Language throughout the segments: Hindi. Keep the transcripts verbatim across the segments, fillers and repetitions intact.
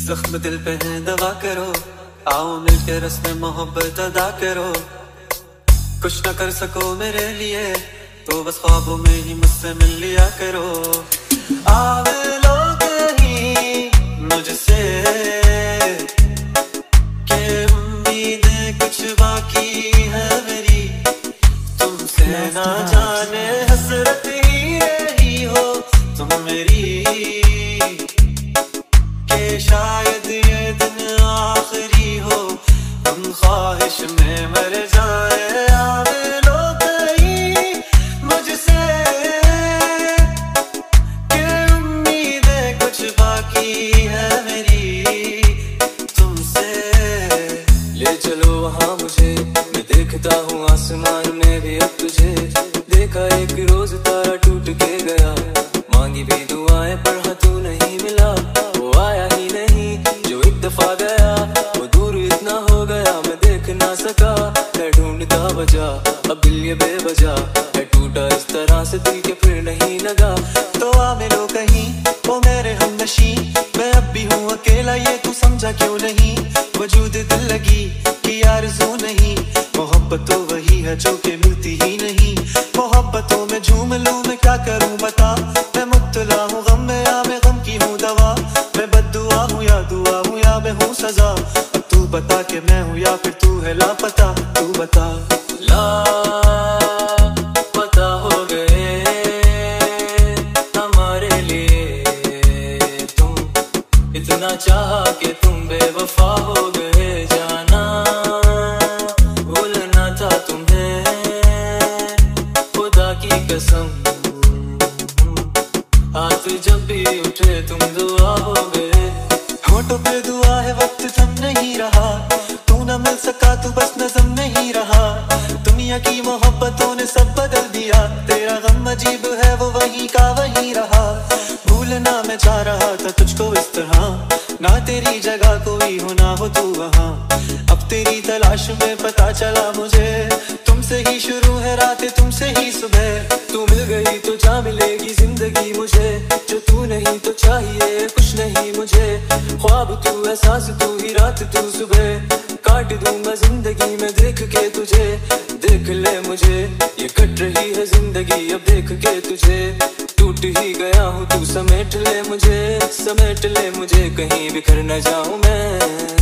जख्म दिल पे है दवा करो, आओ मिलके रस्म मोहब्बत अदा करो। कुछ न कर सको मेरे लिए तो बस ख्वाबों में ही मुझसे मिल लिया करो। आवे लो कहीं मुझसे के उम्मीदें कुछ बाकी है मेरी, तुमसे ना जाने हसरत ही रही हो तुम मेरी, के शायद ये दिन आखिरी हो, हम ख्वाहिश में मर जाए। आवे लो कहीं मुझसे के उम्मीदें कुछ बाकी है मेरी, तुमसे ले चलो वहाँ मुझे, मैं देखता हूँ आसमान में भी अब तुझे। देखा एक रोज तारा टूट के गया, मांगी भी दुआएं पर हाँ तू नहीं मिला। वो आया ही नहीं जो एक दफा गया, वो दूर इतना हो गया मैं देख ना सका। मैं ढूंढता बजा अब दिल ये बेवजह है टूटा इस तरह से दिल के फिर नहीं लगा। तो आ मिलो कहीं वो मेरे हमनशी, मैं अब भी हूँ अकेला ये तू समझा क्यों नहीं। वजूद दिल लगी कि आरज़ू नहीं, मोहब्बत तो वही है जो कि मिलती ही नहीं। मोहब्बतों में झूम लूं मैं क्या करूं बता, मैं मुब्तला हूँ गम में या मैं गम की हूँ दवा। मैं बद्दुआ हूँ या दुआ हूँ या मैं हूँ सजा, अब तू बता के मैं हूँ या फिर तू है लापता, तू बता। लापता हो गए हमारे लिए तुम, इतना चाहा कि तुम बेवफा हो गए। जाना भूलना था तुम्हें खुदा की कसम, हाथ जब भी उठे तुम दुआ हो गए। होठों पे दुआ है वक्त थम नहीं रहा, तू न मिल सका तू बस नज़म नहीं रहा। दुनिया की मोहब्बतों ने सब बदल दिया, तेरा गम अजीब है वो वही का वही रहा। भूलना मैं चाह रहा था तुझको इस तरह, ना तेरी जगह कोई हो ना हो तू वहाँ। अब तेरी तलाश में पता चला मुझे, तुमसे ही शुरू है रात तुमसे ही सुबह। तू मिल गई तो जा मिलेगी जिंदगी मुझे, जो तू नहीं तो चाहिए कुछ नहीं मुझे। ख्वाब तू एहसास तू ही रात तू सुबह, काट दूंगा जिंदगी में देख के तुझे। देख ले मुझे ये कट रही है जिंदगी अब देख के तुझे। टूट ही गया हूँ तू समेट ले मुझे, समेट ले मुझे कहीं बिखर न जाऊं मैं।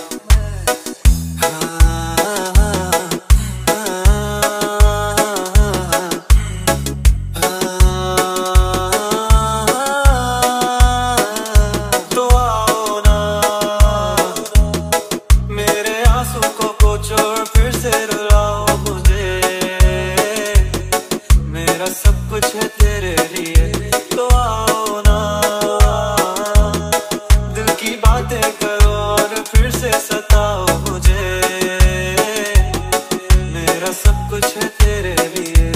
सब कुछ है तेरे लिए तो आओ ना, दिल की बातें करो और फिर से सताओ मुझे। मेरा सब कुछ है तेरे लिए।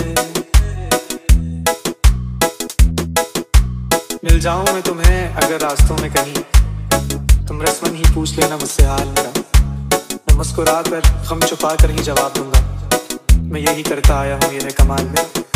मिल जाऊं मैं तुम्हें अगर रास्तों में कहीं, तुम रस्मन ही पूछ लेना मुझसे हाल मेरा। मैं मुस्कुरा कर गम छुपा कर ही जवाब दूंगा, मैं यही करता आया हूँ ये है कमाल में।